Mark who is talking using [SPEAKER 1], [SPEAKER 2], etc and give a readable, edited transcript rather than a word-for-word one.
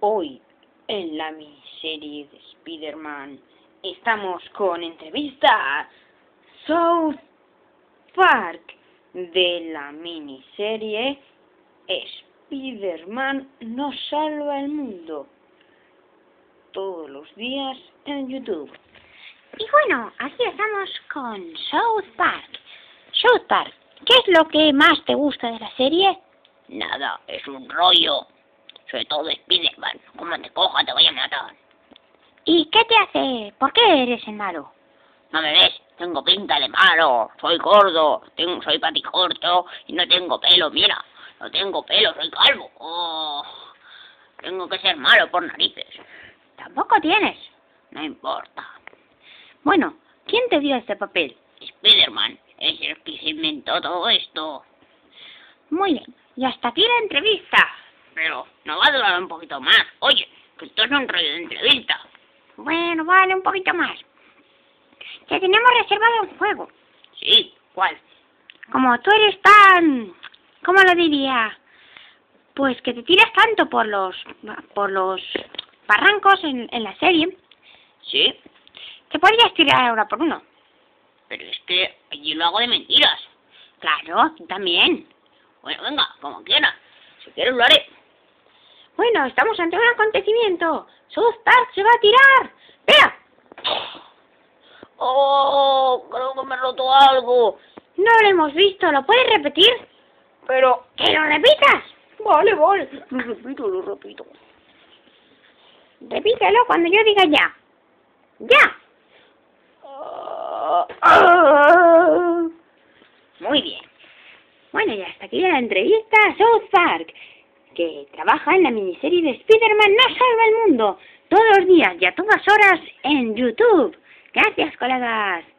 [SPEAKER 1] Hoy, en la miniserie de Spider-Man, estamos con entrevista a South Park de la miniserie Spider-Man no salva el mundo. Todos los días en YouTube.
[SPEAKER 2] Y bueno, aquí estamos con South Park. South Park, ¿qué es lo que más te gusta de la serie?
[SPEAKER 3] Nada, es un rollo. Sobre todo Spider-Man. Como te coja te voy a matar.
[SPEAKER 2] ¿Y qué te hace? ¿Por qué eres el malo?
[SPEAKER 3] ¿No me ves? Tengo pinta de malo. Soy gordo. Soy paticorto y no tengo pelo. Mira, no tengo pelo, soy calvo. Oh, tengo que ser malo por narices.
[SPEAKER 2] Tampoco tienes.
[SPEAKER 3] No importa.
[SPEAKER 2] Bueno, ¿quién te dio este papel?
[SPEAKER 3] Spider-Man es el que se inventó todo esto.
[SPEAKER 2] Muy bien, y hasta aquí la entrevista.
[SPEAKER 3] Pero no va a durar un poquito más. Oye, que esto es un rollo de entrevista.
[SPEAKER 2] Bueno, vale, un poquito más. Te tenemos reservado un juego.
[SPEAKER 3] Sí, ¿cuál?
[SPEAKER 2] Como tú eres tan... ¿Cómo lo diría? Pues que te tiras tanto por los barrancos en la serie.
[SPEAKER 3] Sí.
[SPEAKER 2] Te podrías tirar ahora por uno.
[SPEAKER 3] Pero es que allí lo hago de mentiras.
[SPEAKER 2] Claro, tú también.
[SPEAKER 3] Bueno, venga, como quieras. Si quieres lo haré.
[SPEAKER 2] Bueno, estamos ante un acontecimiento. South Park se va a tirar. ¡Vea!
[SPEAKER 3] ¡Oh! Creo que me he roto algo.
[SPEAKER 2] No lo hemos visto. ¿Lo puedes repetir?
[SPEAKER 3] Pero...
[SPEAKER 2] ¡Que lo repitas!
[SPEAKER 3] Vale. Lo repito.
[SPEAKER 2] Repítelo cuando yo diga ya. ¡Ya! Muy bien. Bueno, y hasta aquí la entrevista a South Park, que trabaja en la miniserie de Spider-Man no salva el mundo, todos los días y a todas horas en YouTube. Gracias, colegas.